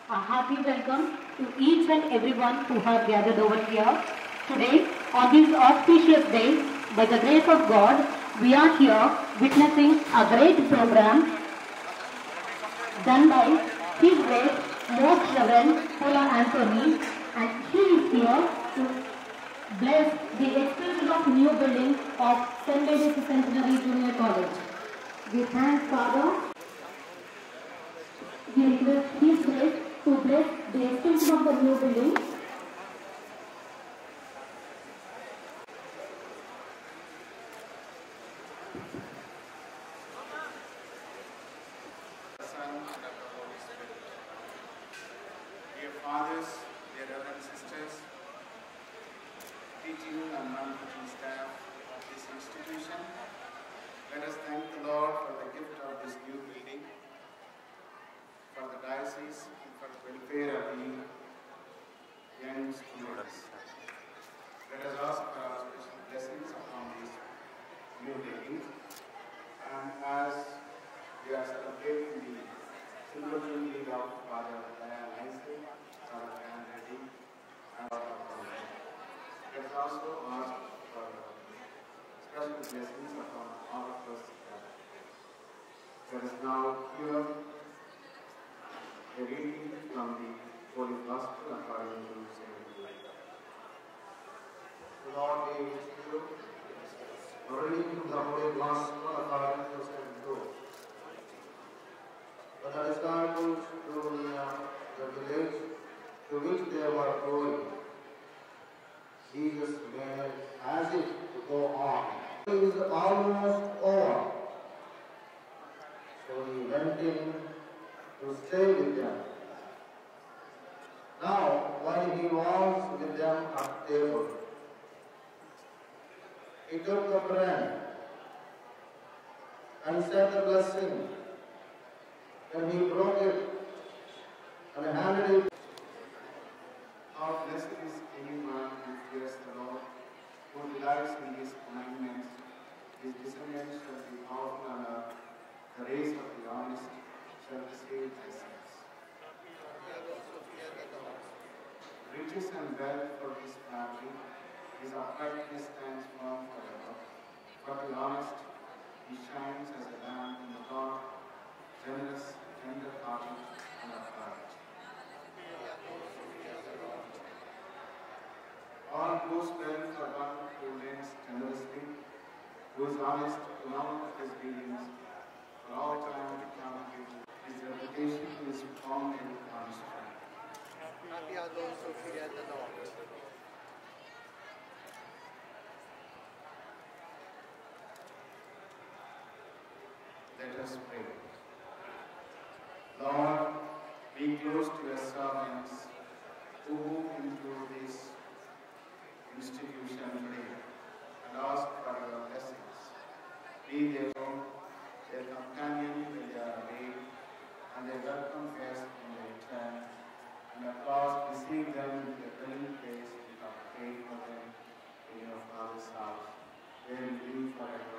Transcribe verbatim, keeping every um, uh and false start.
A hearty welcome to each and everyone who have gathered over here. Today, on this auspicious day, by the grace of God, we are here witnessing a great program done by His Great Most Reverend Paula Anthony, and he is here to bless the extension of new building of Centenary Centenary Junior College. We thank Father. We request His Grace to bless the extension of the new building. Dear fathers, dear brothers and sisters, teaching and non-teaching staff of this institution, let us thank the Lord for the gift of this new building, for the diocese, and for the welfare of the young students. Let us ask for our special blessings upon this new building. And as we are celebrating the silver jubilee of Father Diane Isaac, Father Diane Reddy, and our college, let us also ask for special blessings upon all of us. Let us now hear a reading from the Holy Gospel according to Saint Luke. The Lord be with you. A reading from the Holy Gospel according to Saint Luke. When the disciples drew near the village to which they were going, Jesus made as if to go on. It is almost over. So he went in to stay with them. Now, while he was with them at table, he took the bread and said the blessing. Then he broke it and handed it. How blessed is anyone who fears the Lord, who delights in His commandments. His descendants shall be powerful on earth. The race of the honest shall receive blessings. Riches and wealth for his family, his uprightness stands firm forever. For the honest, he shines as a lamp in the dark, generous, tender-hearted, and upright. All goes well for one who lends generously, who is honest in all of his dealings, for all time to come. His reputation is founded on strength. Happy are those who fear the Lord. Let us pray. Lord, be close to your servants who move into this institution today and ask for your blessings. Be their own, their companion when they are away, and their welcome guest when they return, and at last receive them with a dwelling place and have prayed for them in your Father's house, where you live forever.